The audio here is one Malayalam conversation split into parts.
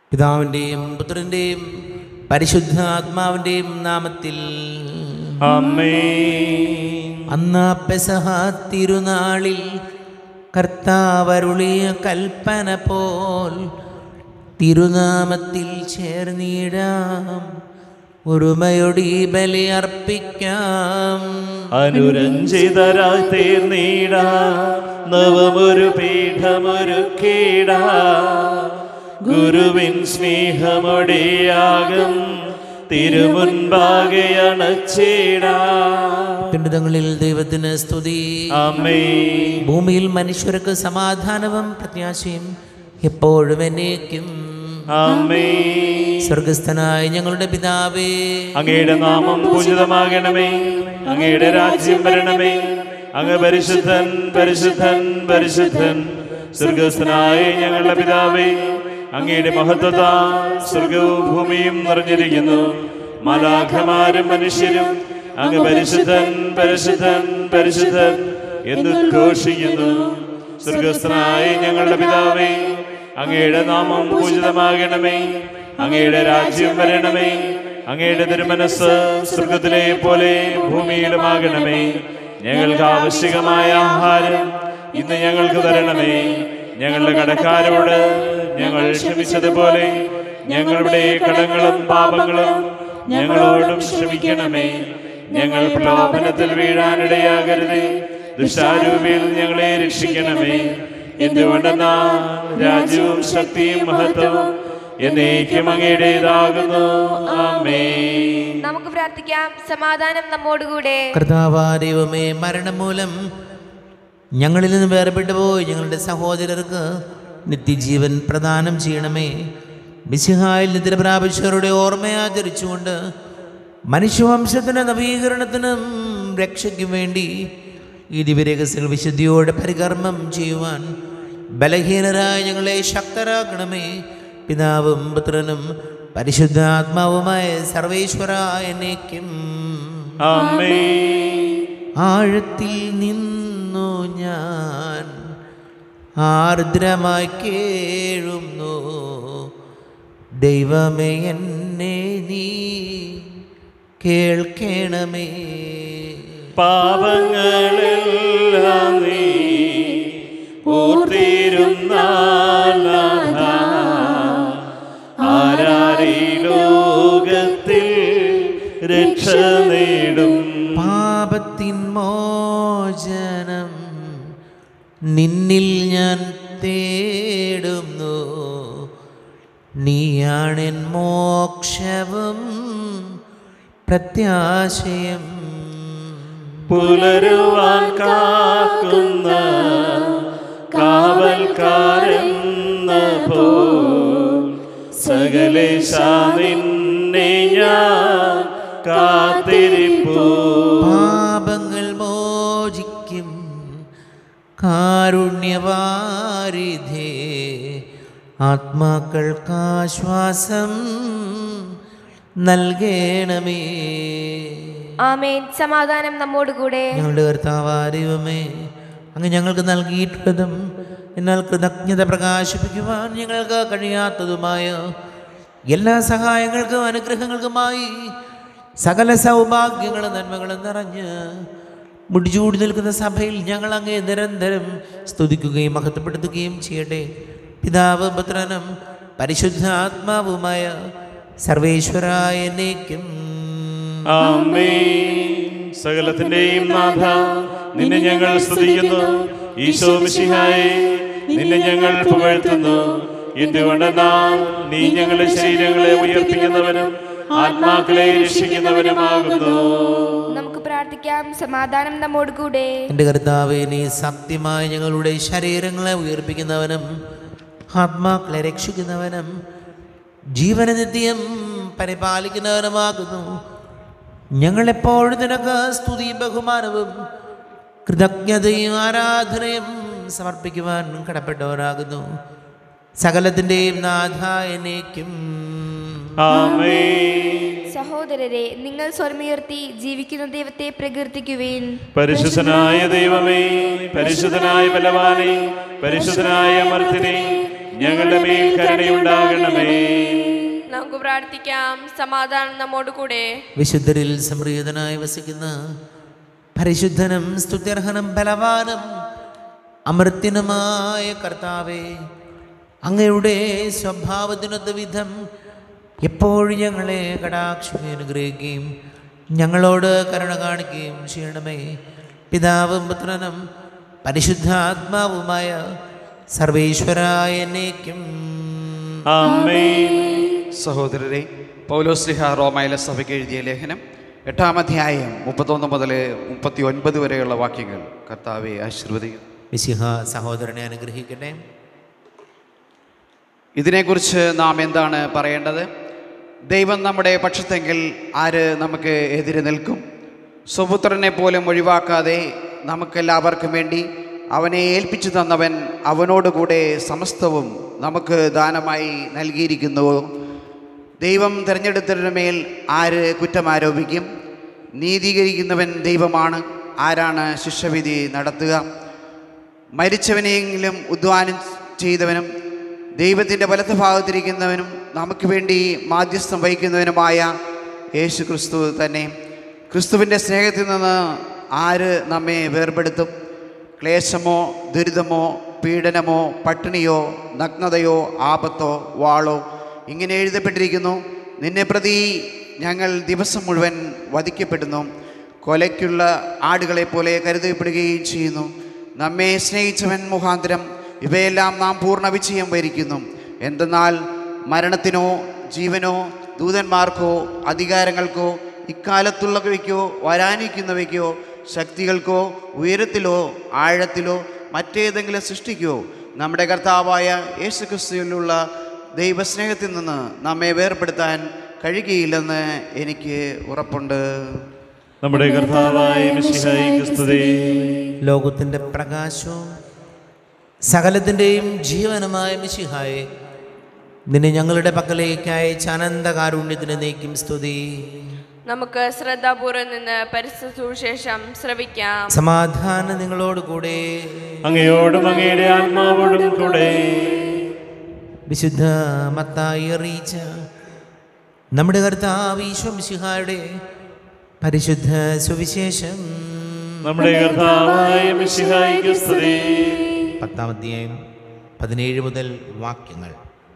പിതാവിൻ്റെയും പുത്രൻ്റെയും പരിശുദ്ധാത്മാവിൻ്റെയും നാമത്തിൽ ആമേൻ. അന്ന് പെസഹ തിരുനാളിൽ കർത്താവരുളിയ കൽപ്പന പോൽ തിരുനാമത്തിൽ ചേർന്നിടാം, ഒരുമയൊടി ബലി അർപ്പിക്കാം. അനുരഞ്ജിതരായി തീർന്നിടാം, നവമൊരു പീഠമൊരുക്കിടാം, ഗുരുവിൻ സ്നേഹമൊടിയാകും തിരുമുൻപാകെ അണച്ചിടാം. പിണ്ഡങ്ങളിൽ ദൈവത്തിന് സ്തുതി. ആമേൻ. ഭൂമിയിൽ മനുഷ്യർക്ക് സമാധാനവും പ്രത്യാശയും എപ്പോഴും എന്നേക്കും. ആമേൻ. സ്വർഗസ്ഥനായ ഞങ്ങളുടെ പിതാവേ, അങ്ങയുടെ നാമം പൂജിതമാകണമേ, അങ്ങയുടെ രാജ്യം വരണമേ, അങ്ങ് പരിശുദ്ധൻ പരിശുദ്ധൻ പരിശുദ്ധൻ. സ്വർഗസ്ഥനായ ഞങ്ങളുടെ പിതാവേ, അങ്ങയുടെ മഹത്വത്താൽ സ്വർഗവും ഭൂമിയും നിറഞ്ഞിരിക്കുന്നു. മാലാഖമാരും മനുഷ്യരും അങ്ങ് പരിശുദ്ധൻ പരിശുദ്ധൻ പരിശുദ്ധൻ എന്ന് ഘോഷിക്കുന്നു. സ്വർഗസ്ഥനായ ഞങ്ങളുടെ പിതാവേ, അങ്ങയുടെ നാമം പൂജിതമാകണമേ, അങ്ങയുടെ രാജ്യം വരണമേ, അങ്ങയുടെ തിരുമനസ്സ് സ്വർഗത്തിലെ പോലെ ഭൂമിയിലുമാകണമേ. ഞങ്ങൾക്ക് ആവശ്യമായ ആഹാരം ഇന്ന് ഞങ്ങൾക്ക് തരണമേ. ഞങ്ങളുടെ കടക്കാരോട് ഞങ്ങൾ ക്ഷമിച്ചതുപോലെ ഞങ്ങളുടെ കടങ്ങളും പാപങ്ങളും ഞങ്ങളോടും ക്ഷമിക്കണമേ. ഞങ്ങൾ പ്രലോഭനത്തിൽ വീഴാനിടയാകരുതേ, ദുഷ്ടാരൂപിയിൽ ഞങ്ങളെ രക്ഷിക്കണമേ. എന്തുകൊണ്ടെന്നാൽ രാജ്യവും ശക്തിയും മഹത്വവും എന്നേക്കും അങ്ങയുടേതാകുന്നു. ആമേൻ. നമുക്ക് പ്രാർത്ഥിക്കാം. സമാധാനം നമ്മോടുകൂടെ. കർത്താവായ ദൈവമേ, മരണം മൂലം ഞങ്ങളിൽ നിന്ന് വേർപെട്ടു പോയി ഞങ്ങളുടെ സഹോദരർക്ക് നിത്യജീവൻ പ്രദാനം ചെയ്യണമേ. മിശിഹായിൽ നിദ്ര പ്രാപിച്ചവരുടെ ഓർമ്മയാചരിച്ചുകൊണ്ട് മനുഷ്യവംശത്തിൻ്റെ നവീകരണത്തിനും രക്ഷയ്ക്കും വേണ്ടി ഈ ദിവ്യരഹസ്യങ്ങൾ വിശുദ്ധിയോടെ പരികർമ്മം ചെയ്യുവാൻ ബലഹീനരായ ഞങ്ങളെ ശക്തരാക്കണമേ. പിതാവും പുത്രനും പരിശുദ്ധാത്മാവുമായ സർവേശ്വരായ എന്നേക്കും. ആമേൻ. ആഴത്തിൽ നിന്നു ഞാൻ ആർദ്രമായി കേഴുന്നു, ദൈവമേ എന്നെ നീ കേൾക്കണമേ. പാപങ്ങളെല്ലാം നീ ഓർത്തിരുന്നാൽ ആരാരീ ലോകത്തിൽ രക്ഷ നേടും. പാപത്തിൻ മോചനം നിന്നിൽ ഞാൻ തേടുന്നു, നീയാണെൻ മോക്ഷവും പ്രത്യാശയം. പുലരുവാൻ കാക്കുന്ന കാവൽക്കാരെന്ന പോൽ സകലേശ നിന്നെ ഞാൻ കാത്തിരിപ്പൂ. പാപങ്ങൾ മോചിക്കും കാരുണ്യവാരിധേ, ആത്മാക്കൾക്കാശ്വാസം നൽകണമേ. ആമേൻ. സമാധാനം നമ്മോടുകൂടെ. ഞങ്ങളുടെ കർത്താവായ ദൈവമേ, അങ്ങ് ഞങ്ങൾക്ക് നൽകിയിട്ടുള്ളതും എന്നാൽ കൃതജ്ഞത പ്രകാശിപ്പിക്കുവാൻ ഞങ്ങൾക്ക് കഴിയാത്തതുമായ എല്ലാ സഹായങ്ങൾക്കും അനുഗ്രഹങ്ങൾക്കുമായി സകല സൗഭാഗ്യങ്ങളും നന്മകളും നിറഞ്ഞ് മുടിചൂടി നിൽക്കുന്ന സഭയിൽ ഞങ്ങൾ അങ്ങേ നിരന്തരം സ്തുതിക്കുകയും മഹത്വപ്പെടുത്തുകയും ചെയ്യട്ടെ. പിതാവ് പുത്രനും പരിശുദ്ധാത്മാവുമായ സർവേശ്വരായ എന്നേക്കും. ആമേൻ. സകലത്തിന്റെയും നാഥ, നിന്നെ ഞങ്ങൾ സ്തുതിക്കുന്നു. ഈശോ മിശിഹായേ, നിന്നെ ഞങ്ങൾ പുകഴ്ത്തുന്നു. എന്തുകൊണ്ടെന്നാൽ നീ ഞങ്ങളുടെ ശരീരങ്ങളെ ഉയർപ്പിക്കുന്നവനും ആത്മാക്കളെ രക്ഷിക്കുന്നവനുമാകുന്നു. നമുക്ക് പ്രാർത്ഥിക്കാം. സമാധാനം നമ്മോടുകൂടെ. എൻ്റെ കർത്താവേ, നീ സത്യമായി ഞങ്ങളുടെ ശരീരങ്ങളെ ഉയർപ്പിക്കുന്നവനും ആത്മാക്കളെ രക്ഷിക്കുന്നവനും ജീവന നിത്യം പരിപാലിക്കുന്നവനുമാകുന്നു. ഞങ്ങളെപ്പോഴും നിനക്ക് സ്തുതിയും ബഹുമാനവും കൃതജ്ഞതയും ആരാധനയും സമർപ്പിക്കുവാൻ കടപ്പെട്ടവരാകുന്നു. സകലത്തിൻ്റെയും നാഥ എന്നേക്കും. ആമേൻ. സഹോദരരെ, നിങ്ങൾ സ്വരമുയർത്തി ജീവിക്കുന്ന ദൈവത്തെ പ്രകീർത്തിക്കുവിൻ. പരിശുദ്ധനായ ദൈവമേ, പരിശുദ്ധനായ ബലവാനേ, പരിശുദ്ധനായ അമർത്തിനെ, ഞങ്ങളുടെ മേൽ കരുണയുണ്ടാകണമേ. നമുക്ക് പ്രാർത്ഥിക്കാം. സമാധാനം നമ്മോട് കൂടെ. വിശുദ്ധരിൽ സംപ്രീതനായി വസിക്കുന്ന പരിശുദ്ധനും സ്തുത്യർഹനും ബലവാനും അമർത്യനുമായ കർത്താവേ, അങ്ങയുടെ സ്വഭാവത്തിനൊത്ത വിധം എപ്പോഴും ഞങ്ങളെ കടാക്ഷിക്കുകയും അനുഗ്രഹിക്കുകയും ഞങ്ങളോട് കരുണ കാണിക്കുകയും ചെയ്യണമേ. പിതാവും പുത്രനും പരിശുദ്ധാത്മാവുമായ സർവേശ്വരായ എന്നേക്കും ആമേൻ. സഹോദരരെ, പൗലോസ്ലിഹ റോമയിലെ സഭയ്ക്ക് എഴുതിയ ലേഖനം 8-ാം അധ്യായം 31 മുതൽ 39 വരെയുള്ള വാക്യങ്ങൾ കർത്താവെ ആശീർവദിക്കും. മിശിഹ സഹോദരനെ അനുഗ്രഹിക്കട്ടെ. ഇതിനെക്കുറിച്ച് നാം എന്താണ് പറയേണ്ടത്? ദൈവം നമ്മുടെ പക്ഷത്തെങ്കിൽ ആര് നമുക്ക് എതിരെ നിൽക്കും? സ്വപുത്രനെ പോലും ഒഴിവാക്കാതെ നമുക്കെല്ലാവർക്കും വേണ്ടി അവനെ ഏൽപ്പിച്ചു തന്നവൻ അവനോടുകൂടെ സമസ്തവും നമുക്ക് ദാനമായി നൽകിയിരിക്കുന്നുവോ? ദൈവം തിരഞ്ഞെടുത്തതിനു മേൽ ആര് കുറ്റമാരോപിക്കും? നീതീകരിക്കുന്നവൻ ദൈവമാണ്. ആരാണ് ശിക്ഷാവിധി നടത്തുക? മരിച്ചവനെയെങ്കിലും ഉദ്ധാനം ചെയ്തവനും ദൈവത്തിൻ്റെ വലത്തുഭാഗത്തിരിക്കുന്നവനും നമുക്ക് വേണ്ടി മാധ്യസ്ഥം വഹിക്കുന്നവനുമായ യേശു ക്രിസ്തു തന്നെ. ക്രിസ്തുവിൻ്റെ സ്നേഹത്തിൽ നിന്ന് ആര് നമ്മെ വേർപെടുത്തും? ക്ലേശമോ, ദുരിതമോ, പീഡനമോ, പട്ടിണിയോ, നഗ്നതയോ, ആപത്തോ, വാളോ? ഇങ്ങനെ എഴുതപ്പെട്ടിരിക്കുന്നു, നിന്നെ പ്രതി ഞങ്ങൾ ദിവസം മുഴുവൻ വധിക്കപ്പെടുന്നു, കൊലയ്ക്കുള്ള ആടുകളെപ്പോലെ കരുതപ്പെടുകയും ചെയ്യുന്നു. നമ്മെ സ്നേഹിച്ചവൻ മുഖാന്തരം ഇവയെല്ലാം നാം പൂർണ്ണ വിജയം വരിക്കുന്നു. എന്തെന്നാൽ മരണത്തിനോ ജീവനോ ദൂതന്മാർക്കോ അധികാരങ്ങൾക്കോ ഇക്കാലത്തുള്ളവയ്ക്കോ വരാനിരിക്കുന്നവയ്ക്കോ ശക്തികൾക്കോ ഉയരത്തിലോ ആഴത്തിലോ മറ്റേതെങ്കിലും സൃഷ്ടിക്കോ നമ്മുടെ കർത്താവായ യേശുക്രിസ്തുവിലുള്ള ദൈവസ്നേഹത്തിൽ നിന്ന് നമ്മെ വേർപെടുത്താൻ കഴിയുകയില്ലെന്ന് എനിക്ക് ഉറപ്പുണ്ട്. നമ്മുടെ കർത്താവായ മിശിഹായിക്ക് സ്തുതി. ലോകത്തിൻ്റെ പ്രകാശവും സകലത്തിൻ്റെയും ജീവനുമായ മിശിഹായെ, നിന്നെ ഞങ്ങളുടെ പക്കലേക്ക് അയച്ച അനന്തകാരുണ്യത്തിന് നീക്കും സ്തുതി. നമുക്ക് ശ്രദ്ധാപൂർവം നിന്ന് പരിശുദ്ധ സുവിശേഷം ശ്രവിക്കാം. സമാധാനം നിങ്ങളോട് കൂടെ. അങ്ങയോടും അങ്ങയുടെ ആത്മാവോടും കൂടെ. വിശുദ്ധ മത്തായി അറിയിച്ച നമ്മുടെ കർത്താവ് ഈശോ മിശിഹായുടെ പരിശുദ്ധ സുവിശേഷം. നമ്മുടെ കർത്താവായ മിശിഹായിക്ക് സ്തുതി. 10-ാം അധ്യായം 17 മുതൽ വാക്യങ്ങൾ.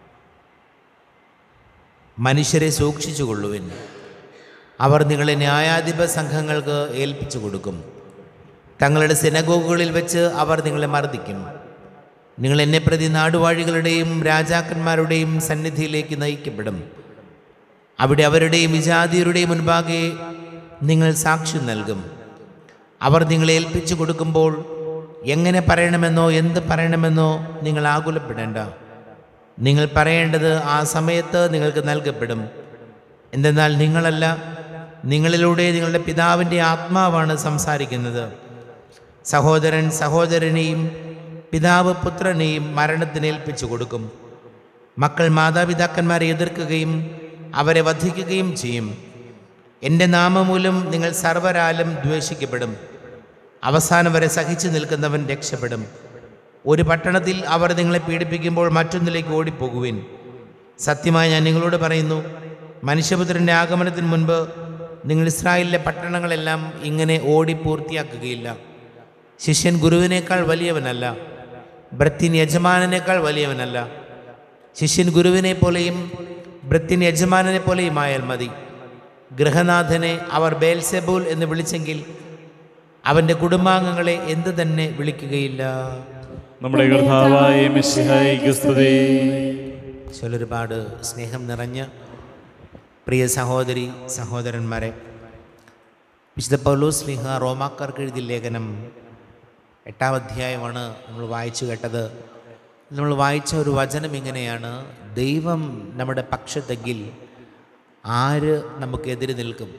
മനുഷ്യരെ സൂക്ഷിച്ചുകൊള്ളുവിൻ, അവർ നിങ്ങളെ ന്യായാധിപ സംഘങ്ങൾക്ക് ഏൽപ്പിച്ചു കൊടുക്കും. തങ്ങളുടെ സിനഗോഗുകളിൽ വെച്ച് അവർ നിങ്ങളെ മർദ്ദിക്കും. നിങ്ങൾ എന്നെ പ്രതി നാടുവാഴികളുടെയും രാജാക്കന്മാരുടെയും സന്നിധിയിലേക്ക് നയിക്കപ്പെടും. അവിടെ അവരുടെയും വിജാതിയരുടെയും മുൻപാകെ നിങ്ങൾ സാക്ഷ്യം നൽകും. അവർ നിങ്ങളെ ഏൽപ്പിച്ചു കൊടുക്കുമ്പോൾ എങ്ങനെ പറയണമെന്നോ എന്ത് പറയണമെന്നോ നിങ്ങൾ ആകുലപ്പെടേണ്ട. നിങ്ങൾ പറയേണ്ടത് ആ സമയത്ത് നിങ്ങൾക്ക് നൽകപ്പെടും. എന്തെന്നാൽ നിങ്ങളല്ല, നിങ്ങളിലൂടെ നിങ്ങളുടെ പിതാവിൻ്റെ ആത്മാവാണ് സംസാരിക്കുന്നത്. സഹോദരൻ സഹോദരനെയും പിതാവ് പുത്രനെയും മരണത്തിന് ഏൽപ്പിച്ചു കൊടുക്കും. മക്കൾ മാതാപിതാക്കന്മാരെ എതിർക്കുകയും അവരെ വധിക്കുകയും ചെയ്യും. എൻ്റെ നാമമൂലം നിങ്ങൾ സർവ്വരാലും ദ്വേഷിക്കപ്പെടും. അവസാനം വരെ സഹിച്ചു നിൽക്കുന്നവൻ രക്ഷപ്പെടും. ഒരു പട്ടണത്തിൽ അവർ നിങ്ങളെ പീഡിപ്പിക്കുമ്പോൾ മറ്റൊന്നിലേക്ക് ഓടിപ്പോകുവിൻ. സത്യമായി ഞാൻ നിങ്ങളോട് പറയുന്നു, മനുഷ്യപുത്രൻ്റെ ആഗമനത്തിന് മുൻപ് നിങ്ങൾ ഇസ്രായേലിലെ പട്ടണങ്ങളെല്ലാം ഇങ്ങനെ ഓടി പൂർത്തിയാക്കുകയില്ല. ശിഷ്യൻ ഗുരുവിനേക്കാൾ വലിയവനല്ല, ഭൃത്യൻ യജമാനനേക്കാൾ വലിയവനല്ല. ശിഷ്യൻ ഗുരുവിനെ പോലെയും ഭൃത്യൻ യജമാനനെ പോലെയും ആയാൽ മതി. ഗൃഹനാഥനെ അവർ ബേൽസെബൂൽ എന്ന് വിളിച്ചെങ്കിൽ അവൻ്റെ കുടുംബാംഗങ്ങളെ എന്ത് തന്നെ വിളിക്കുകയില്ല. നമ്മുടെ കർത്താവായ മിശിഹായിക്ക് സ്തുതി. ഒരുപാട് സ്നേഹം നിറഞ്ഞ പ്രിയ സഹോദരി സഹോദരന്മാരെ, വിശുദ്ധ പൗലോസ്ലീഹ റോമാക്കാർക്ക് എഴുതിയ ലേഖനം 8-ാം അധ്യായമാണ് നമ്മൾ വായിച്ചു കേട്ടത്. നമ്മൾ വായിച്ച ഒരു വചനം ഇങ്ങനെയാണ്: ദൈവം നമ്മുടെ പക്ഷത്തെങ്കിൽ ആര് നമുക്കെതിരെ നിൽക്കും?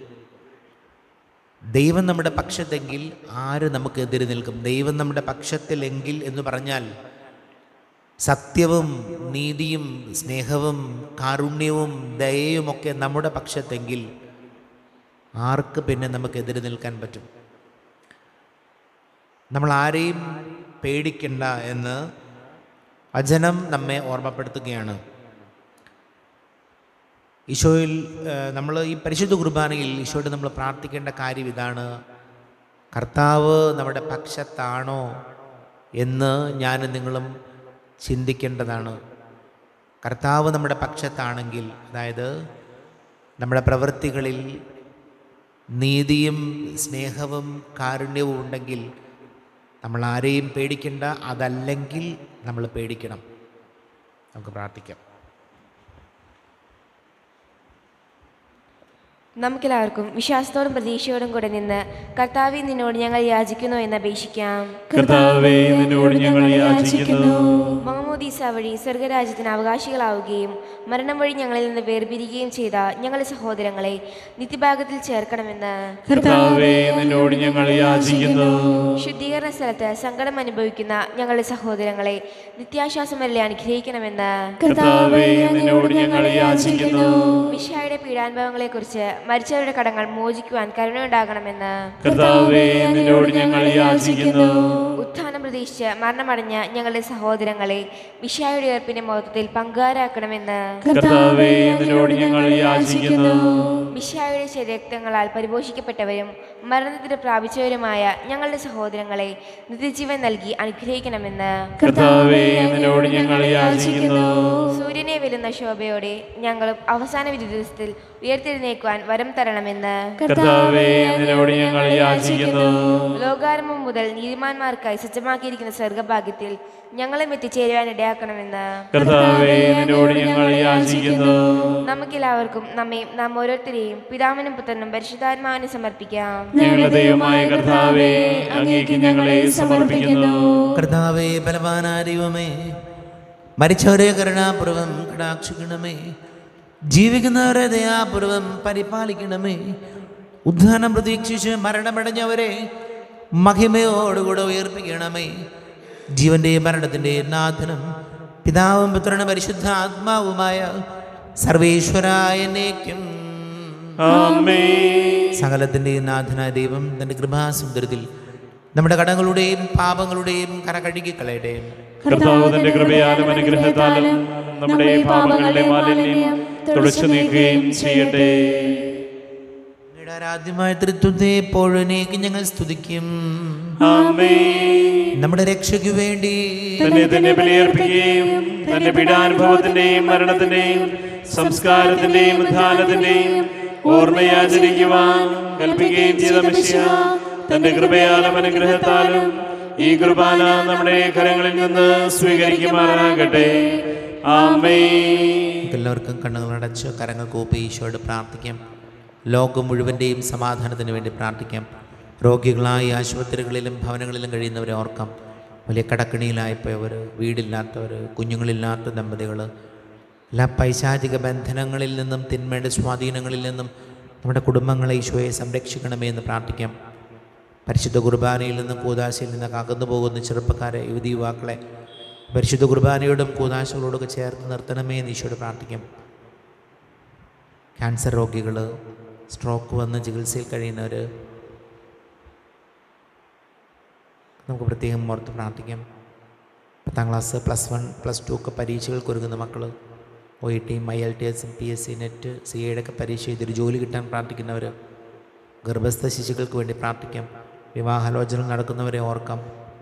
ദൈവം നമ്മുടെ പക്ഷത്തെങ്കിൽ ആര് നമുക്കെതിരെ നിൽക്കും? ദൈവം നമ്മുടെ പക്ഷത്തിലെങ്കിൽ എന്ന് പറഞ്ഞാൽ സത്യവും നീതിയും സ്നേഹവും കാരുണ്യവും ദയയുമൊക്കെ നമ്മുടെ പക്ഷത്തെങ്കിൽ ആർക്ക് പിന്നെ നമുക്കെതിരെ നിൽക്കാൻ പറ്റും? നമ്മൾ ആരെയും പേടിക്കണ്ട എന്ന് വചനം നമ്മെ ഓർമ്മപ്പെടുത്തുകയാണ്. ഈശോയിൽ നമ്മൾ ഈ പരിശുദ്ധ കുർബാനയിൽ ഈശോയോട് നമ്മൾ പ്രാർത്ഥിക്കേണ്ട കാര്യം ഇതാണ്: കർത്താവ് നമ്മുടെ പക്ഷത്താണോ എന്ന് ഞാനും നിങ്ങളും ചിന്തിക്കേണ്ടതാണ്. കർത്താവ് നമ്മുടെ പക്ഷത്താണെങ്കിൽ, അതായത് നമ്മുടെ പ്രവൃത്തികളിൽ നീതിയും സ്നേഹവും കാരുണ്യവും ഉണ്ടെങ്കിൽ നമ്മൾ ആരെയും പേടിക്കേണ്ട. അതല്ലെങ്കിൽ നമ്മൾ പേടിക്കണം. നമുക്ക് പ്രാർത്ഥിക്കാം. നമുക്കെല്ലാവർക്കും വിശ്വാസത്തോടും പ്രതീക്ഷയോടും കൂടെ നിന്ന് കർത്താവേ, നിന്നോട് ഞങ്ങൾ യാചിക്കുന്നു എന്ന് അപേക്ഷിക്കാം. കർത്താവേ, നിന്നോട് ഞങ്ങൾ യാചിക്കുന്നു. മാമോദീസ വഴി സ്വർഗരാജ്യത്തിന് അവകാശികളാവുകയും മരണം വഴി ഞങ്ങളിൽ നിന്ന് വേർപിരിയുകയും ചെയ്ത ഞങ്ങളുടെ സഹോദരങ്ങളെ നിത്യഭാഗത്തിൽ ചേർക്കണമെന്ന് കർത്താവേ, നിന്നോട് ഞങ്ങൾ യാചിക്കുന്നു. ശുദ്ധീകരണ സ്ഥലത്ത് സങ്കടം അനുഭവിക്കുന്ന ഞങ്ങളുടെ സഹോദരങ്ങളെ നിത്യാശ്വാസം വരെ അനുഗ്രഹിക്കണമെന്ന് കർത്താവേ, നിന്നോട് ഞങ്ങൾ യാചിക്കുന്നു. മിശിഹായുടെ പീഡാനുഭവങ്ങളെ കുറിച്ച് മരിച്ചവരുടെ കടങ്ങൾ മോചിക്കുവാൻ കരുണയുണ്ടാകണമെന്ന് കർത്താവേ, നിന്നോട് ഞങ്ങൾ യാചിക്കുന്നു. ഉത്ഥാനം പ്രതീക്ഷിച്ച് മരണമടഞ്ഞ ഞങ്ങളുടെ സഹോദരങ്ങളെ മിശിഹായുടെ ഉയർപ്പിന്റെ മഹത്വത്തിൽ പങ്കുകാരാക്കണമെന്ന് കർത്താവേ, നിന്നോട് ഞങ്ങൾ യാചിക്കുന്നു. മിശിഹായുടെ ശരീരക്തങ്ങളാൽ പരിപോഷിക്കപ്പെട്ടവരും മരണത്തിന് പ്രാപിച്ചവരുമായ ഞങ്ങളുടെ സഹോദരങ്ങളെ നിത്യജീവൻ നൽകി അനുഗ്രഹിക്കണമെന്ന് കർത്താവേ, നിന്നോട് ഞങ്ങൾ യാചിക്കുന്നു. സൂര്യനെ വെല്ലുന്ന ശോഭയോടെ ഞങ്ങളും അവസാന വിധി ദിവസത്തിൽ ഉയർത്തെഴുന്നേക്കുവാൻ വരം തരണമെന്ന് കർത്താവേ, നിന്നോട് ഞങ്ങൾ യാചിക്കുന്നു. ലോകാരംഭം മുതൽ നീതിമാന്മാർക്കായി സജ്ജമാക്കിയിരിക്കുന്ന സ്വർഗഭാഗ്യത്തിൽ ഞങ്ങളും എത്തിച്ചേരുവാൻ ഇടയാക്കണമെന്ന് കർത്താവേ, നിന്നോട് ഞങ്ങൾ യാചിക്കുന്നു. നമുക്കെല്ലാവർക്കും നമ്മയും നാം ഓരോരുത്തരെയും പിതാവിനും പുത്രനും പരിശുദ്ധാത്മാവിനെ സമർപ്പിക്കാം. ഞങ്ങളുടെ ദൈവമായ കർത്താവേ, അങ്ങേക്ക് ഞങ്ങളെ സമർപ്പിക്കുന്നു. കർത്താവേ, ബലവാനായ ദൈവമേ, മരിച്ചവരെ കരുണാപൂർവം കടാക്ഷിക്കണമേ. ജീവിക്കുന്നവരെ ദയാപൂർവം പരിപാലിക്കണമേ. ഉദ്ധാനം പ്രതീക്ഷിച്ച് മരണമടഞ്ഞവരെ മഹിമയോടുകൂടെ ഉയർപ്പിക്കണമേ. ജീവന്റെയും മരണത്തിൻ്റെയും നാഥനും പിതാവും പുത്രനും പരിശുദ്ധ ആത്മാവുമായ സർവേശ്വരായ എന്നേക്കും ആമേൻ. സകലത്തിൻ്റെയും നാഥനായ ദൈവം തൻ്റെ കൃപാസുന്ദരത്തിൽ നമ്മുടെ കടങ്ങളുടെയും പാപങ്ങളുടെയും കര കഴുകി കളയട്ടെ. കർത്താവ് തന്റെ കൃപയാലും അനുഗ്രഹത്താലും നമ്മുടെ പാപങ്ങളുടെ മാലിന്യം തുടച്ചു നീക്കുകയും ചെയ്യട്ടെ. അങ്ങയുടെ ആരാധ്യമായ തൃത്വത്തെ എപ്പോഴേക്ക് ഞങ്ങൾ സ്തുതിക്കും. ആമേൻ. നമ്മുടെ രക്ഷയ്ക്ക് വേണ്ടി തന്നെ ബലിയർപ്പിക്കുകയും തന്റെ പീഡാനുഭവത്തിന്റെയും മരണത്തിന്റെയും സംസ്കാരത്തിന്റെയും ഉത്ഥാനത്തിന്റെയും ഓർമ്മയാചരിക്കുവാൻ കൽപ്പിക്കുകയും ചെയ്ത മിശിഹാ തന്റെ കൃപയാലും അനുഗ്രഹത്താലും ഈ കുർബാന നമ്മുടെ കരങ്ങളിൽ നിന്ന് സ്വീകരിക്കുമാറാകട്ടെ. ആമേൻ. എല്ലാവർക്കും കണ്ണുകളടച്ച് കരങ്ങൾ കൂപ്പി ഈശോയോട് പ്രാർത്ഥിക്കാം. ലോകം മുഴുവൻ്റെയും സമാധാനത്തിന് വേണ്ടി പ്രാർത്ഥിക്കാം. രോഗികളായി ആശുപത്രികളിലും ഭവനങ്ങളിലും കഴിയുന്നവരെ ഓർക്കാം. വലിയ കടക്കിണിയിലായിപ്പോയവർ, വീടില്ലാത്തവർ, കുഞ്ഞുങ്ങളില്ലാത്ത ദമ്പതികൾ, എല്ലാ പൈശാചിക ബന്ധനങ്ങളിൽ നിന്നും തിന്മയുടെ സ്വാധീനങ്ങളിൽ നിന്നും നമ്മുടെ കുടുംബങ്ങളെ ഈശോയെ സംരക്ഷിക്കണമേ എന്ന് പ്രാർത്ഥിക്കാം. പരിശുദ്ധ കുർബാനയിൽ നിന്നും കൂദാശയിൽ നിന്നൊക്കെ അകന്നു പോകുന്ന ചെറുപ്പക്കാരെ, യുവതി യുവാക്കളെ പരിശുദ്ധ കുർബാനയോടും കൂദാശകളോടൊക്കെ ചേർത്ത് നിർത്തണമേ എന്ന് ഈശോയോട് പ്രാർത്ഥിക്കാം. ക്യാൻസർ രോഗികൾ, സ്ട്രോക്ക് വന്ന് ചികിത്സയിൽ കഴിയുന്നവർ നമുക്ക് പ്രത്യേകം ഓർത്ത് പ്രാർത്ഥിക്കാം. 10ാം ക്ലാസ്, +1, +2 ഒക്കെ പരീക്ഷകൾക്ക് ഒരുങ്ങുന്ന മക്കൾ, OETയും IELTS, PSC, നെറ്റ്, CA ഒക്കെ പരീക്ഷ ചെയ്തൊരു ജോലി കിട്ടാൻ പ്രാർത്ഥിക്കുന്നവർ, ഗർഭസ്ഥ ശിശുക്കൾക്ക് വേണ്ടി പ്രാർത്ഥിക്കാം. വിവാഹാലോചന നടക്കുന്നവരെ ഓർക്കാം.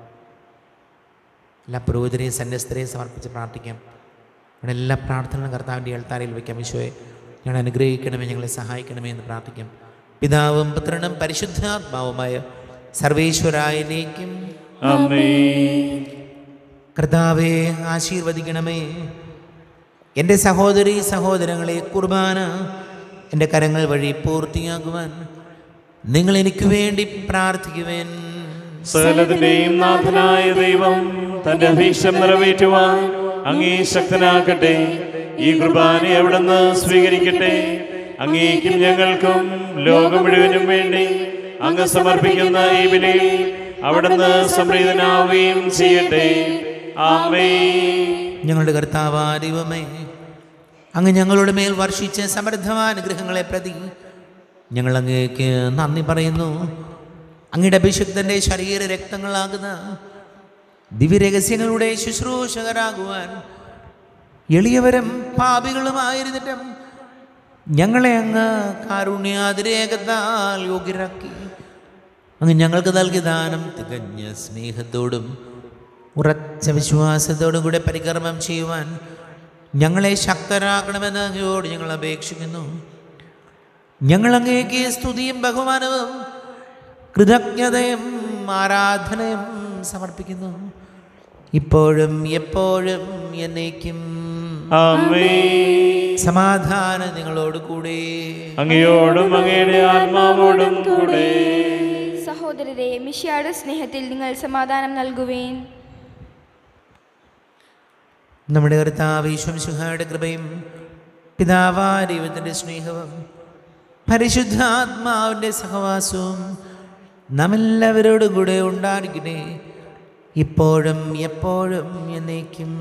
എല്ലാ പുരോഹിതരെയും സന്യസ്തരെയും സമർപ്പിച്ച് പ്രാർത്ഥിക്കാം. നമ്മുടെ എല്ലാ പ്രാർത്ഥനകളും കർത്താവിൻ്റെ അൾത്താരയിൽ വയ്ക്കാം. ഈശോയെ ഞങ്ങൾ അനുഗ്രഹിക്കണമേ, ഞങ്ങളെ സഹായിക്കണമേ എന്ന് പ്രാർത്ഥിക്കാം. പിതാവും പുത്രനും പരിശുദ്ധാത്മാവുമായ സർവേശ്വരായ എന്നേക്കും ആമേൻ. കർത്താവേ, ആശീർവദിക്കണമേ. എൻ്റെ സഹോദരീ സഹോദരങ്ങളെ, കുർബാന എൻ്റെ കരങ്ങൾ വഴി പൂർത്തിയാക്കുവാൻ നിങ്ങൾ എനിക്ക് വേണ്ടി പ്രാർത്ഥിക്കുവേൻ. സകലത്തിന്റെയും നാഥനായ ദൈവം തന്റെ അഭീഷ്ടം നിറവേറ്റുവാൻ അങ്ങേ ശക്തനാക്കട്ടെ. ഈ കുർബാന അവിടുന്ന് സ്വീകരിക്കട്ടെ. അങ്ങേക്കും ഞങ്ങൾക്കും ലോകം മുഴുവനും വേണ്ടി അങ്ങ് സമർപ്പിക്കുന്ന ഈ ബലിയിൽ അവിടുന്ന് സംപ്രീതനാവുകയും ചെയ്യട്ടെ. ആമേൻ. ഞങ്ങളുടെ കർത്താവായ ദൈവമേ, അങ്ങ് ഞങ്ങളുടെ മേൽ വർഷിച്ച സമൃദ്ധമായ അനുഗ്രഹങ്ങളെ പ്രതി ഞങ്ങൾ അങ്ങേക്ക് നന്ദി പറയുന്നു. അങ്ങയുടെ അഭിഷിക്തൻ്റെ ശരീര രക്തങ്ങളാകുന്ന ദിവ്യരഹസ്യങ്ങളുടെ ശുശ്രൂഷകരാകുവാൻ എളിയവരും പാപികളുമായിരുന്നിട്ടും ഞങ്ങളെ അങ്ങ് കാരുണ്യാതിരേകത്താൽ യോഗ്യരാക്കി. അങ്ങ് ഞങ്ങൾക്ക് നൽകിയ ദാനം തികഞ്ഞ സ്നേഹത്തോടും ഉറച്ച വിശ്വാസത്തോടും കൂടെ പരികർമ്മം ചെയ്യുവാൻ ഞങ്ങളെ ശക്തരാക്കണമെന്ന് അങ്ങയോട് ഞങ്ങൾ അപേക്ഷിക്കുന്നു. ഞങ്ങൾ അങ്ങേക്ക് സ്തുതിയും ബഹുമാനവും കൃതജ്ഞതയും ആരാധനയും സമർപ്പിക്കുന്നു, ഇപ്പോഴും എപ്പോഴും എന്നേക്കും. ആമേൻ. സമാധാനം നിങ്ങളോട് കൂടെ, അങ്ങയോടും അങ്ങയുടെ ആത്മാവോടും കൂടെ. സഹോദരരെ, മിശിഹായുടെ സ്നേഹത്തിൽ നിങ്ങൾ സമാധാനം നൽകുവേൻ. നമ്മുടെ കർത്താവ് യേശു മിശിഹായുടെ കൃപയും പിതാവായ ദൈവത്തിൻ്റെ സ്നേഹവും പരിശുദ്ധാത്മാവിൻ്റെ സഹവാസവും നാം എല്ലാവരോടും കൂടെ ഉണ്ടായിരിക്കട്ടെ, ഇപ്പോഴും എപ്പോഴും എന്നേക്കും.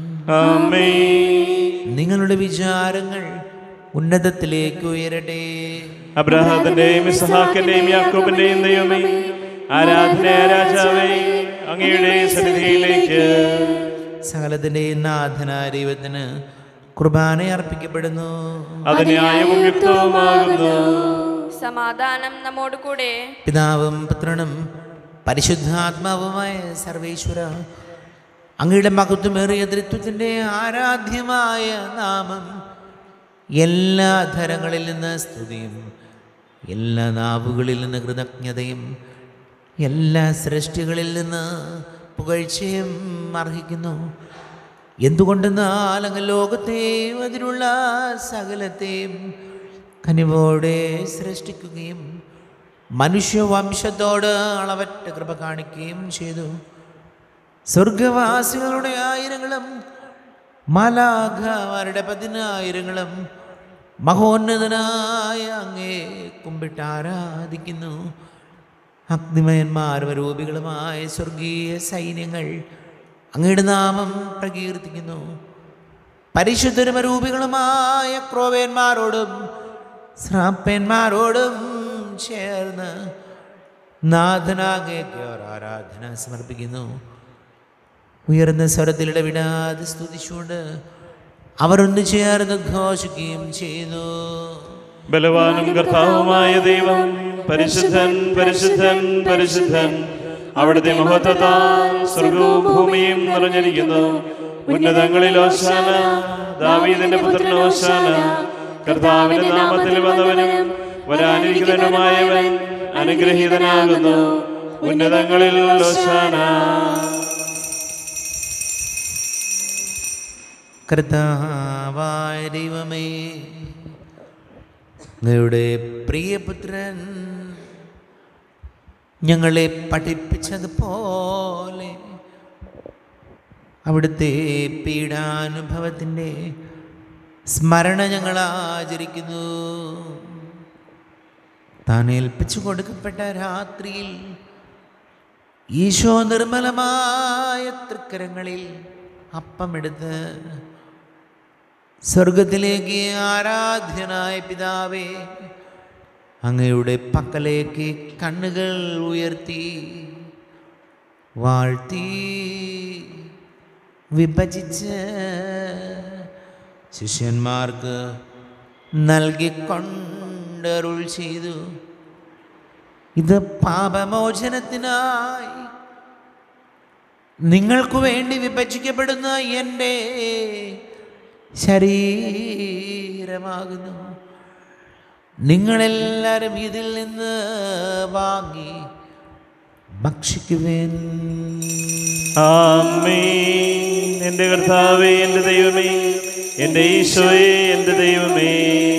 ആമേൻ. നിങ്ങളുടെ വിചാരങ്ങൾ ഉന്നതത്തിലേക്ക് ഉയരട്ടെ. അബ്രഹാമിന്റെയും ഇസ്ഹാക്കിന്റെയും യാക്കോബിന്റെയും ദൈവമേ, ആരാധനയായ രാജാവേ, അങ്ങയുടെ സന്നിധിയിലേക്ക് സകലത്തിൻ്റെയും നാഥനായ ദൈവത്തിന് കുർബാന അർപ്പിക്കപ്പെടുന്നു. അത് ന്യായവും യുക്തവുമാകുന്നു. സമാധാനം നമ്മോട് കൂടെ. പിതാവും പുത്രനും പരിശുദ്ധാത്മാവുമായ സർവേശ്വര, അങ്ങയുടെ മഹത്വമേറിയ ത്രിത്വത്തിൻ്റെ ആരാധ്യമായ നാമം എല്ലാ ധരങ്ങളിൽ നിന്ന് സ്തുതിയും എല്ലാ നാവുകളിൽ നിന്ന് കൃതജ്ഞതയും എല്ലാ സൃഷ്ടികളിൽ നിന്ന് പുകഴ്ചയും അർഹിക്കുന്നു. എന്തുകൊണ്ടെന്നാൽ അങ്ങ് ലോകത്തെയും അതിലുള്ള സകലത്തെയും കനിവോടെ സൃഷ്ടിക്കുകയും മനുഷ്യവംശത്തോട് അളവറ്റ കൃപ കാണിക്കുകയും ചെയ്തു. സ്വർഗവാസികളുടെ ആയിരങ്ങളും മാലാഖമാരുടെ 10,000ങ്ങളും മഹോന്നതനായ അങ്ങേ കുമ്പിട്ട് ആരാധിക്കുന്നു. അഗ്നിമയന്മാരും രൂപികളുമായ സ്വർഗീയ സൈന്യങ്ങൾ അങ്ങയുടെ നാമം പ്രകീർത്തിക്കുന്നു. പരിശുദ്ധരും രൂപികളുമായ ക്രോവേന്മാരോടും ശ്രാപ്പന്മാരോടും ചേർന്ന് നാഥനാകേക്ക് ആരാധന സമർപ്പിക്കുന്നു. ഉയർന്ന സ്വരത്തിൽ ഇടവിടാതെ സ്തുതിച്ചുകൊണ്ട് അവർ ഒന്ന് ചേർന്ന് ഘോഷിക്കുകയും ചെയ്യുന്നു. ബലവാനും കർത്താവുമായ ദൈവം പരിശുദ്ധൻ, പരിശുദ്ധൻ, പരിശുദ്ധൻ. അവിടുത്തെ മഹത്വത്താൽ സ്വർഗവും ഭൂമിയും നിറഞ്ഞിരിക്കുന്നു. ഉന്നതങ്ങളിൽ ഓശാന, ദാവീദിന്റെ പുത്രൻ ഓശാന. കർത്താവിന്റെ നാമത്തിൽ വന്നവനും വരാനിരിക്കുന്നവനുമായവൻ അനുഗ്രഹീതനാകുന്നു. ഉന്നതങ്ങളിൽ ഓശാന. കർത്താവായ ദൈവമേ, അങ്ങയുടെ പ്രിയപുത്രൻ ഞങ്ങളെ പഠിപ്പിച്ചതുപോലെ അവിടുത്തെ പീഡാനുഭവത്തിൻ്റെ സ്മരണ ഞങ്ങൾ ആചരിക്കുന്നു. താൻ ഏൽപ്പിച്ചു കൊടുക്കപ്പെട്ട രാത്രിയിൽ ഈശോ നിർമ്മലമായ തൃക്കരങ്ങളിൽ അപ്പമെടുത്ത് സ്വർഗത്തിലേക്ക് ആരാധ്യനായ പിതാവേ, അങ്ങയുടെ പക്കലേക്ക് കണ്ണുകൾ ഉയർത്തി വാഴ്ത്തി വിഭജിച്ച് ശിഷ്യന്മാർക്ക് നൽകിക്കൊണ്ടരുൾ ചെയ്തു. ഇത് പാപമോചനത്തിനായി നിങ്ങൾക്ക് വേണ്ടി വിഭജിക്കപ്പെടുന്ന എൻ്റെ ശരീരമാകുന്നു. നിങ്ങളെല്ലാവരും ഇതിൽ നിന്ന് വാങ്ങി ഭക്ഷിക്കുവേൻ. ആമേൻ. എൻ്റെ കർത്താവേ, എൻ്റെ ദൈവമേ, എൻ്റെ ഈശോയെ, എൻ്റെ ദൈവമേ.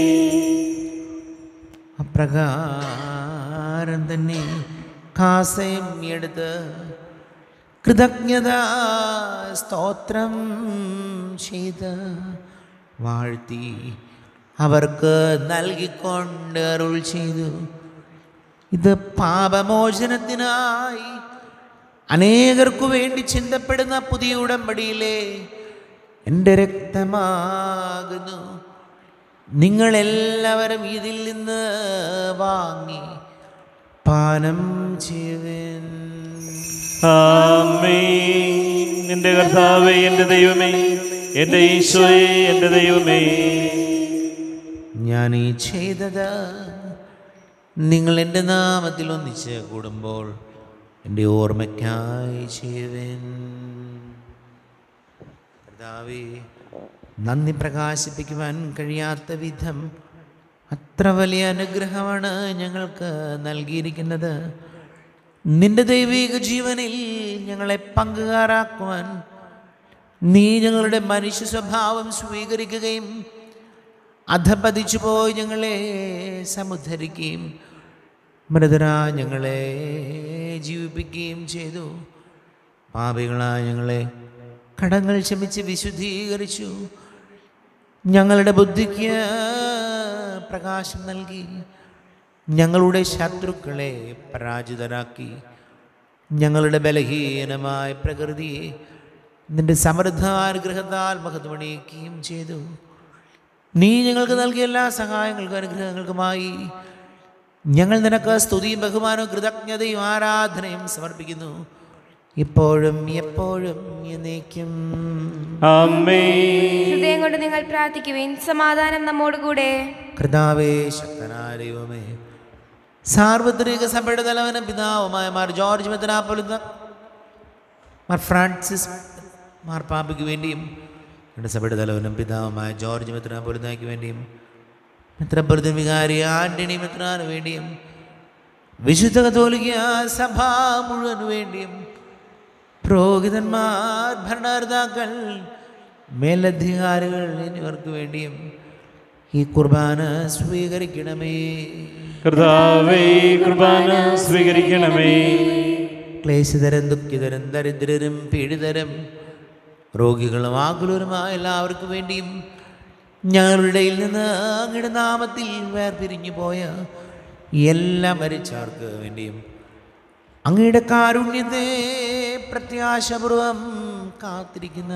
അപ്രകാരം തന്നെ കാസയും എടുത്ത് കൃതജ്ഞത സ്തോത്രം ചെയ്ത് വാഴ്ത്തി അവർക്ക് നൽകിക്കൊണ്ട് അരുൾ ചെയ്തു. ഇത് പാപമോചനത്തിനായി അനേകർക്കു വേണ്ടി ചിന്തപ്പെടുന്ന പുതിയ ഉടമ്പടിയിലെ എൻ്റെ രക്തമാകുന്നു. നിങ്ങളെല്ലാവരും ഇതിൽ നിന്ന് വാങ്ങി പാനം ചെയ്യുവേൻ. ആമേൻ. എൻ്റെ കർത്താവേ എൻ്റെ ദൈവമേ എൻ്റെ ഈശോയെ എൻ്റെ ദൈവമേ. ഞാൻ ഈ ചെയ്തത് നിങ്ങൾ എൻ്റെ നാമത്തിൽ ഒന്നിച്ച് കൂടുമ്പോൾ എൻ്റെ ഓർമ്മയ്ക്കായി ചെയ്യുവൻ. കർത്താവേ, നന്ദി പ്രകാശിപ്പിക്കുവാൻ കഴിയാത്ത വിധം അത്ര വലിയ അനുഗ്രഹമാണ് ഞങ്ങൾക്ക് നൽകിയിരിക്കുന്നത്. നിന്റെ ദൈവിക ജീവനിൽ ഞങ്ങളെ പങ്കുകാരാക്കുവാൻ നീ ഞങ്ങളുടെ മനുഷ്യ സ്വഭാവം സ്വീകരിക്കുകയും അധപതിച്ചു പോയി ഞങ്ങളെ സമുദ്ധരിക്കുകയും മൃതരാ ഞങ്ങളെ ജീവിപ്പിക്കുകയും ചെയ്തു. പാപികളായ ഞങ്ങളെ കടങ്ങൾ ക്ഷമിച്ച് വിശുദ്ധീകരിച്ചു. ഞങ്ങളുടെ ബുദ്ധിക്ക് പ്രകാശം നൽകി. ഞങ്ങളുടെ ശത്രുക്കളെ പരാജിതരാക്കി. ഞങ്ങളുടെ ബലഹീനമായ പ്രകൃതിയെ നിന്റെ സമൃദ്ധാനുഗ്രഹത്താൽ മഹത്വമണിയിക്കുകയും ചെയ്തു. നീ ഞങ്ങൾക്ക് നൽകിയ എല്ലാ സഹായങ്ങൾക്കും അനുഗ്രഹങ്ങൾക്കുമായി ഞങ്ങൾ നിനക്ക് സ്തുതിയും ബഹുമാനവും കൃതജ്ഞതയും ആരാധനയും സമർപ്പിക്കുന്നു, ഇപ്പോഴും എപ്പോഴും എന്നേക്കും. ആമേൻ. ഹൃദയം കൊണ്ട് നിങ്ങൾ പ്രാർത്ഥിക്കുവിൻ. സമാധാനം നമ്മോട് കൂടെ. കർത്താവേ, ശക്തനായ ദൈവമേ, സാർവത്രിക സഭയുടെ തലവനും പിതാവുമായ മാർ ജോർജ് മെത്രാപ്പൊലീത്ത മാർ ഫ്രാൻസിസ് മാർപ്പാപ്പയ്ക്ക് വേണ്ടിയും എൻ്റെ സഭയുടെ തലവനും പിതാവുമായ ജോർജ് മെത്രാപ്പൊലീത്തയ്ക്ക് വേണ്ടിയും മെത്രാപ്പൊലീത്തൻ വികാരി ആന്റണി മെത്രാന് വേണ്ടിയും വിശുദ്ധ കത്തോലിക്ക സഭ മുഴുവന് വേണ്ടിയും പുരോഹിതന്മാർ, ഭരണകർത്താക്കൾ, മേലധികാരികൾ എന്നിവർക്ക് വേണ്ടിയും ഈ കുർബാന സ്വീകരിക്കണമേ. കർത്താവേ, കുർബാന സ്വീകരിക്കണമേ. ക്ലേശിതരും ദുഃഖിതരും ദരിദ്രരും പീഡിതരും രോഗികളും ആകുലരുമായ എല്ലാവർക്കും വേണ്ടിയും ഞങ്ങളുടെ ഇടയിൽ നിന്ന് അങ്ങയുടെ നാമത്തിൽ വേർപിരിഞ്ഞു പോയ എല്ലാ മരിച്ചവർക്ക് വേണ്ടിയും അങ്ങയുടെ കാരുണ്യത്തെ പ്രത്യാശപൂർവം കാത്തിരിക്കുന്ന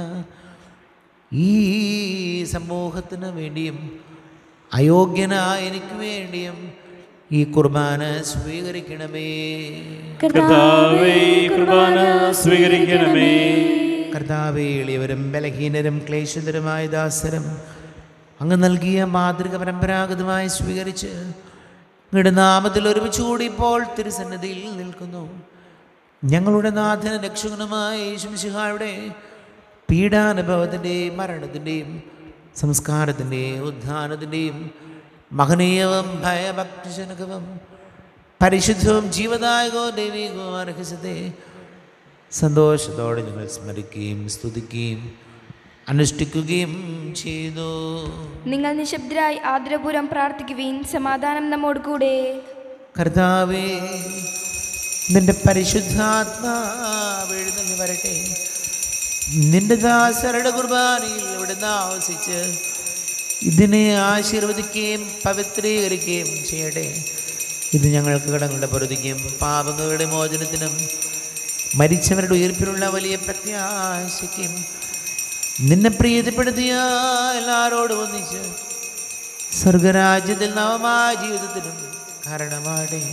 ഈ സമൂഹത്തിന് വേണ്ടിയും അയോഗ്യനായ എനിക്ക് വേണ്ടിയും ഈ കുർബാന സ്വീകരിക്കണമേ. കർത്താവേ, കുർബാന സ്വീകരിക്കണമേ. കർത്താവേ, എളിയവരും ബലഹീനരും ക്ലേശിതരുമായ ദാസരും അങ്ങ് നൽകിയ മാതൃക പരമ്പരാഗതമായി സ്വീകരിച്ച് അങ്ങയുടെ നാമത്തിൽ ഒരുമിച്ച് കൂടി ഇപ്പോൾ തിരുസന്നിധിയിൽ നിൽക്കുന്നു. ഞങ്ങളുടെ നാഥന രക്ഷകനുമായ യേശുമിശിഹായുടെ പീഡാനുഭവത്തിൻ്റെയും മരണത്തിൻ്റെയും സംസ്കാരത്തിൻ്റെയും ഉദ്ധാനത്തിൻ്റെയും മഹനീയവും ഭയഭക്തിജനകവും പരിശുദ്ധവും ജീവദായകവും ദൈവികവും രഹസ്യത്തെ സന്തോഷത്തോടെ ഞങ്ങൾ സ്മരിക്കുകയും സ്തുതിക്കുകയും അനുഷ്ഠിക്കുകയും ചെയ്തു. നിങ്ങൾ നിശബ്ദരായി ആദരപൂർവ്വം പ്രാർത്ഥിക്കുവിൻ. സമാധാനം നമ്മോട് കൂടെ. കർത്താവേ, നിന്റെ പരിശുദ്ധാത്മാവ് എഴുന്നള്ളി വരട്ടെ. നിന്റെ ദാസരുടെ കുർബാനയിൽ ഇവിടുന്ന് ആവസിച്ച് ഇതിനെ ആശീർവദിക്കുകയും പവിത്രീകരിക്കുകയും ചെയ്യട്ടെ. ഇത് ഞങ്ങൾക്ക് കടങ്ങളുടെ പൊറുതിക്കും പാപങ്ങളുടെ മോചനത്തിനും മരിച്ചവരുടെ ഉയർപ്പിലുള്ള വലിയ പ്രത്യാശയ്ക്കും നിന്നെ പ്രീതിപ്പെടുത്തിയ എല്ലാവരോടും ഒന്നിച്ച് സ്വർഗരാജ്യത്തിൽ നവമായ ജീവിതത്തിനും കാരണമാടെ.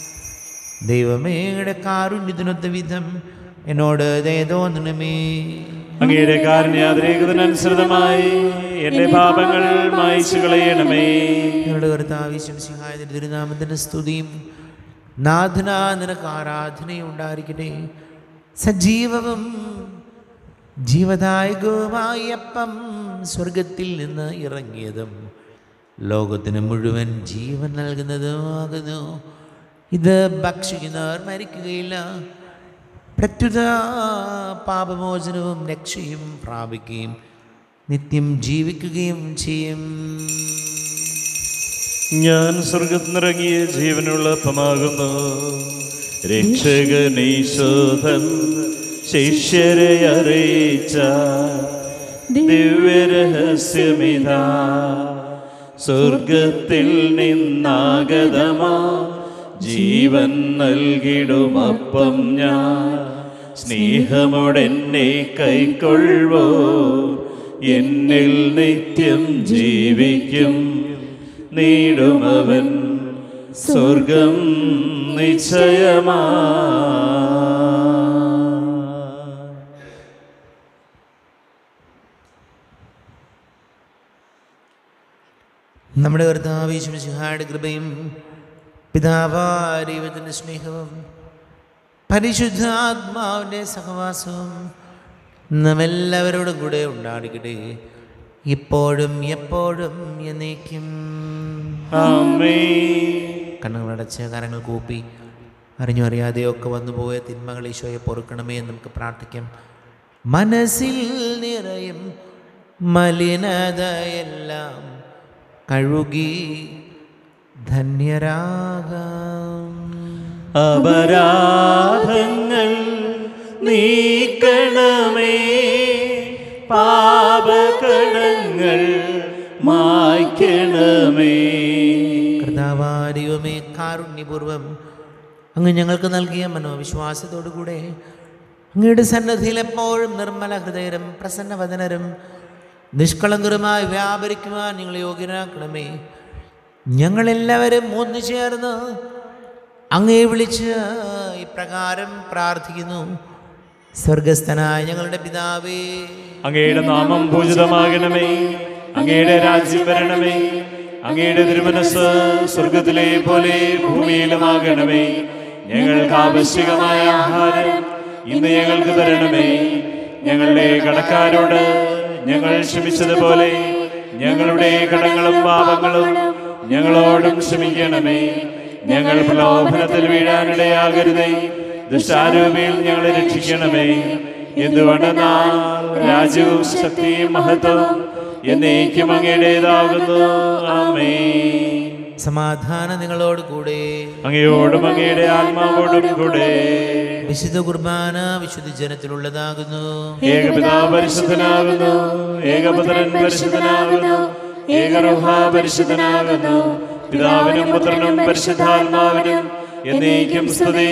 ദൈവമേ, അങ്ങയുടെ കാരുണ്യത്തിനൊത്ത വിധം എന്നോട് ദയ തോന്നണമേ. അങ്ങയുടെ കാരുണ്യാതിരേകതനുസൃതമായി എന്റെ പാപങ്ങൾ മായ്ച്ചു കളയണമേ. ഞങ്ങളുടെ കർത്താവ് യേശുമിശിഹായുടെ തിരുനാമത്തിന്റെ സ്തുതിയും നാഥനാ നിനക്ക് ആരാധനയും ഉണ്ടായിരിക്കട്ടെ. സജീവവും ജീവദായകവുമായ അപ്പം സ്വർഗത്തിൽ നിന്ന് ഇറങ്ങിയതും ലോകത്തിന് മുഴുവൻ ജീവൻ നൽകുന്നതുമാകുന്നു. ഇത് ഭക്ഷിക്കുന്നവർ മരിക്കുകയില്ല, പ്രത്യുത പാപമോചനവും രക്ഷയും പ്രാപിക്കുകയും നിത്യം ജീവിക്കുകയും ചെയ്യും. ഞാൻ സ്വർഗത്തിനിറങ്ങിയ ജീവനുള്ള അപ്പമാകുന്നു. രക്ഷകനീശോധൻ ശിഷ്യരെ അറിയിച്ച ദിവ്യരഹസ്യമിതാ, സ്വർഗത്തിൽ നിന്നാഗതമാ ജീവൻ നൽകിടുമപ്പം ഞാൻ. സ്നേഹമോടെന്നെ കൈക്കൊള്ളുവോ, എന്നിൽ നിത്യം ജീവിക്കും. നേടുമവൻ സ്വർഗം നിശ്ചയമാ. നമ്മുടെ കർത്താവ് യേശു മിശിഹായുടെ കൃപയും പിതാവായ ദൈവത്തിൻ്റെ സ്നേഹവും പരിശുദ്ധാത്മാവിൻ്റെ സഹവാസവും നമ്മെല്ലാവരോടും കൂടെ ഉണ്ടായിരിക്കട്ടെ, ഇപ്പോഴും എപ്പോഴും എന്നേക്കും. കണ്ണുകളടച്ച് കരങ്ങൾ കൂപ്പി അറിഞ്ഞോ അറിയാതെയൊക്കെ വന്നുപോയ തിന്മകൾ ഈശോയെ പൊറുക്കണമേ എന്ന് നമുക്ക് പ്രാർത്ഥിക്കാം. മനസ്സിൽ നിറയും മലിനതയെല്ലാം കഴുകി ധന്യരാകാം. അപരാധങ്ങൾ നീക്കണമേ, പാപകടങ്ങൾ മായ്ക്കണമേ. കർത്താവായ ദൈവമേ, കാരുണ്യപൂർവം അങ്ങ് ഞങ്ങൾക്ക് നൽകിയ മനോവിശ്വാസത്തോടുകൂടെ അങ്ങയുടെ സന്നദ്ധിയിൽ എപ്പോഴും നിർമ്മല ഹൃദയരും പ്രസന്നവദനരും നിഷ്കളങ്കരുമായി വ്യാപരിക്കുവാൻ ഞങ്ങൾ യോഗ്യരാക്കണമേ. ഞങ്ങളെല്ലാവരും ഒന്നു ചേർന്ന് അങ്ങയെ വിളിച്ച് ഇപ്രകാരം പ്രാർത്ഥിക്കുന്നു. സ്വർഗസ്ഥനായ ഞങ്ങളുടെ പിതാവേ, അങ്ങയുടെ നാമം പൂജിതമാകണമേ, അങ്ങയുടെ രാജ്യം വരണമേ, അങ്ങയുടെ തിരുമനസ് സ്വർഗത്തിലെ പോലെ ഭൂമിയിലുമാകണമേ. ഞങ്ങൾക്ക് ആവശ്യമായ ആഹാരം ഇന്ന് ഞങ്ങൾക്ക് തരണമേ. ഞങ്ങളുടെ കടക്കാരോട് ഞങ്ങൾ ക്ഷമിച്ചതുപോലെ ഞങ്ങളുടെ കടങ്ങളും പാപങ്ങളും ഞങ്ങളോടും ക്ഷമിക്കണമേ. ഞങ്ങൾ പ്രലോഭനത്തിൽ വീഴാനിടയാകരുതേ, ദുഷ്ടാരൂപിയിൽ ഞങ്ങളെ രക്ഷിക്കണമേ. എന്തുകൊണ്ടെന്നാൽ രാജ്യവും ശക്തിയും മഹത്വവും എന്നേക്കും അങ്ങയുടേതാകുന്നു. ആമേൻ. സമാധാനം നിങ്ങളോട് കൂടെ, അങ്ങയോടും അങ്ങയുടെ ആത്മാവോടും കൂടെ. വിശുദ്ധ കുർബാന വിശുദ്ധ ജനത്തിലുള്ളതാകുന്നു. ഏകപിതാവ് പരിശുദ്ധനാകുന്നു, ഏകപുത്രൻ പരിശുദ്ധനാകുന്നു, ഏകരൂഹ പരിശുദ്ധനാകുന്നു. പിതാവിനും പുത്രനും പരിശുദ്ധാത്മാവിനും എന്നേക്കും സ്തുതി.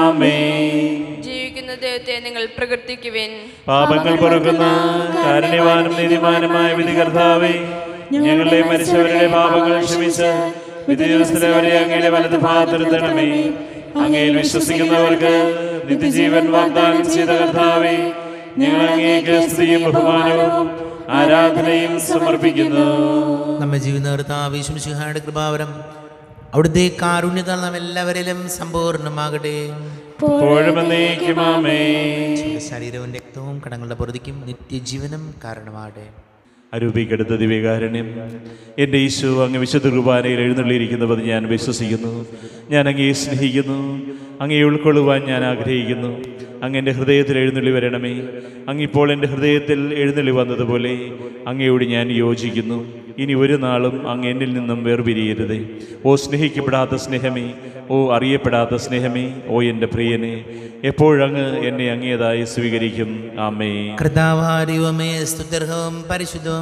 ആമേൻ. ജീവിക്കുന്ന ദൈവത്തെ നിങ്ങൾ പ്രകീർത്തിക്കുവിൻ. പാപങ്ങൾ പൊറുക്കുന്ന കാരുണ്യവാനും നീതിമാനുമായ വിധികർത്താവേ, ഞങ്ങളുടെ മരിച്ചവരുടെ പാപങ്ങൾ ക്ഷമിച്ച് വിധി ദിവസത്തിലെ വരെ അങ്ങയുടെ വലത് ഭാഗത്തിരുത്തണമേ. അങ്ങയിൽ വിശ്വസിക്കുന്നവർക്ക് നിത്യജീവൻ വാഗ്ദാനം ചെയ്ത കർത്താവേ, ഞങ്ങൾ അങ്ങേക്ക് സ്തുതിയും ബഹുമാനവും ആരാധനയും സമർപ്പിക്കുന്നു. നമ്മെ ജീവിത കർത്താവ് യേശു മിശിഹായുടെ കൃപാവരം അവിടുത്തെ കാരുണ്യത്താൽ നാം എല്ലാവരിലും സമ്പൂർണ്ണമാകട്ടെ. ഇപ്പോഴും എന്നേക്കും ആമേൻ. ശരീരവും രക്തവും കടങ്ങളുടെ പൊറുതിക്കും നിത്യജീവനും കാരണമാകട്ടെ. അരൂപിക്കെടുത്ത ദിവ്യകാരുണ്യം, എൻ്റെ ഈശോ അങ്ങ് വിശുദ്ധ കുർബാനയിൽ എഴുന്നള്ളിയിരിക്കുന്നത് ഞാൻ വിശ്വസിക്കുന്നു. ഞാൻ അങ്ങയെ സ്നേഹിക്കുന്നു, അങ്ങയെ ഉൾക്കൊള്ളുവാൻ ഞാൻ ആഗ്രഹിക്കുന്നു. അങ്ങ് എൻ്റെ ഹൃദയത്തിൽ എഴുന്നള്ളി വരണമേ. അങ്ങിപ്പോൾ എൻ്റെ ഹൃദയത്തിൽ എഴുന്നള്ളി വന്നതുപോലെ അങ്ങയോട് ഞാൻ യോജിക്കുന്നു. ഇനി ഒരു നാളും അങ്ങ് എന്നിൽ നിന്നും വേർപിരിയരുതേ. ഓ സ്നേഹിക്കപ്പെടാത്ത സ്നേഹമേ, ഓ അറിയപ്പെടാത്ത സ്നേഹമേ, ഓ എൻ്റെ പ്രിയനെ, എപ്പോഴങ്ങ് എന്നെ അങ്ങേതായി സ്വീകരിക്കും. ആമേൻ. കർത്താവായ ദൈവമേ, സ്തുത്യർഹവും പരിശുദ്ധവും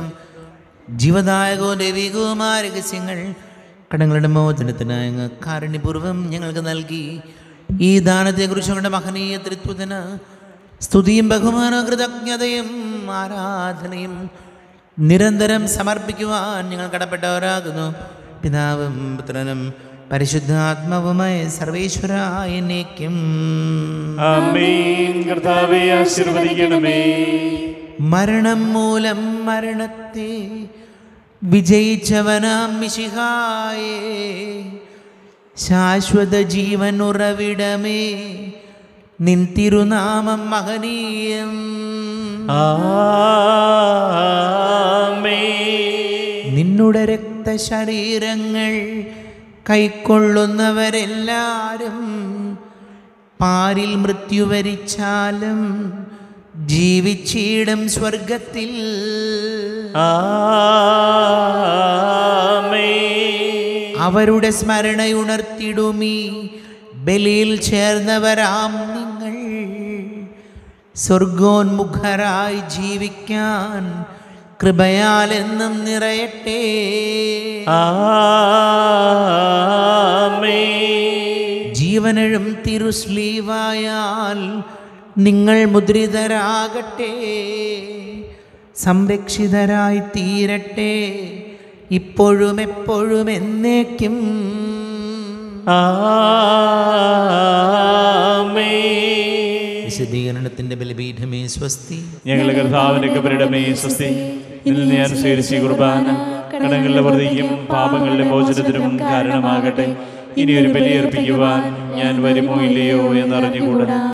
ജീവദായകവും ദൈവികവുമായ രഹസ്യങ്ങൾ കടങ്ങളുടെ മോചനത്തിനായി അങ്ങ് കാരുണ്യപൂർവ്വം ഞങ്ങൾക്ക് നൽകി. ഈ ദാനത്തെക്കുറിച്ച് ഞങ്ങളുടെ മഹനീയ ത്രിത്വത്തിന് സ്തുതിയും ബഹുമാനവും കൃതജ്ഞതയും ആരാധനയും നിരന്തരം സമർപ്പിക്കുവാൻ ഞങ്ങൾ കടപ്പെട്ടവരാകുന്നു. പിതാവും പുത്രനും പരിശുദ്ധാത്മാവുമായ സർവേശ്വരായ എന്നേക്കും ആമേൻ. കർത്താവേ ആശീർവദിക്കണമേ. മരണം മൂലം മരണത്തെ വിജയിച്ചവനാം മിശിഹായേ, ശാശ്വത ജീവൻ ഉറവിടമേ, നിൻ തിരുനാമം മഹനീയം. ആമേൻ. നിന്നുടെ രക്തശരീരങ്ങൾ കൈക്കൊള്ളുന്നവരെല്ലാരും പാരിൽ മൃത്യു വരിച്ചാലും ജീവിച്ചിടും സ്വർഗത്തിൽ. അവരുടെ സ്മരണയുണർത്തിടുമീ ബലിയിൽ ചേർന്നവരാം നിങ്ങൾ സ്വർഗോന്മുഖരായി ജീവിക്കാൻ കൃപയാൽ എന്നും നിറയട്ടെ. ജീവനഴും തിരുസ്ലീവായാൽ നിങ്ങൾ മുദ്രിതരാകട്ടെ, സംരക്ഷിതരായി തീരട്ടെ, ഇപ്പോഴും എപ്പോഴും എന്നേക്കും. വിശദീകരണത്തിന്റെ ബലിപീഠമേ സ്വസ്തി. ഞങ്ങളുടെ കർത്താവിന്റെ കബറിടമേ സ്വസ്തി. ഇന്ന് ഞാൻ സ്വീകരിച്ച കുർബാന കടങ്ങളുടെ വൃദ്ധിക്കും പാപങ്ങളുടെ മോചനത്തിനും കാരണമാകട്ടെ. ഇനി ഒരു ബലിയർപ്പിക്കുവാൻ ഞാൻ വരുമോ ഇല്ലയോ എന്നറിഞ്ഞുകൂടാ.